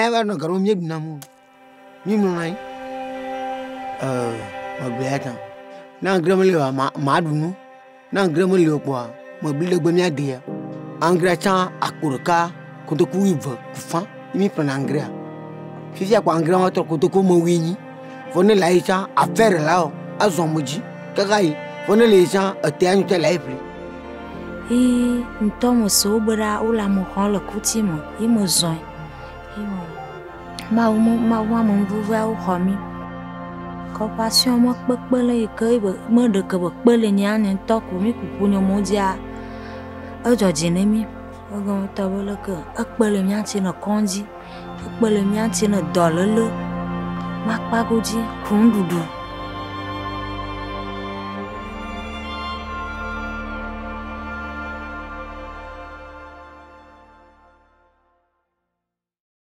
ya ba no garo mi bi na mu mi mu nai ma bleta na grama le ma dunu na grama le po ma bi le gbe mi ade angra cha akurka ko to ku iva ku fa mi plan angra fi ya ko angra ma to ko to ko mo winyi fo ne la cha affaire la azon moji kagai fo ne le cha ate anyu te la ipli ntomo so bra ula mo ho le kuti mo I mo zon ma mo vuva o ho mi compassion mo pepe le ke mo de ke pepe le nya ne to ko mi ku nyo mo dia ojo jine mi ogo to bo le ke akpe le nya ti na konji akpe le nya ti na dololo ma pa goji kun dudu